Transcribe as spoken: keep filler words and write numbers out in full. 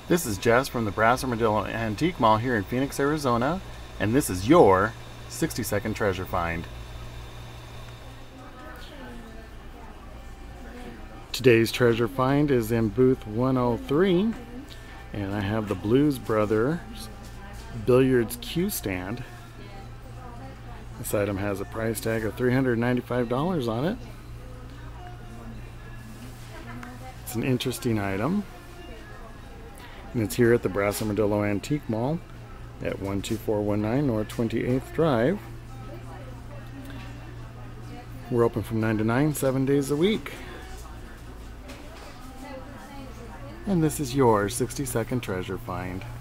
This is Jess from the Brass Armadillo Antique Mall here in Phoenix, Arizona, and this is your sixty second treasure find. Today's treasure find is in booth one oh three, and I have the Blues Brothers Billiards cue stand. This item has a price tag of three hundred ninety-five dollars on it. It's an interesting item, and it's here at the Brass Armadillo Antique Mall at one two four one nine North twenty-eighth Drive. We're open from nine to nine, seven days a week. And this is your sixty second treasure find.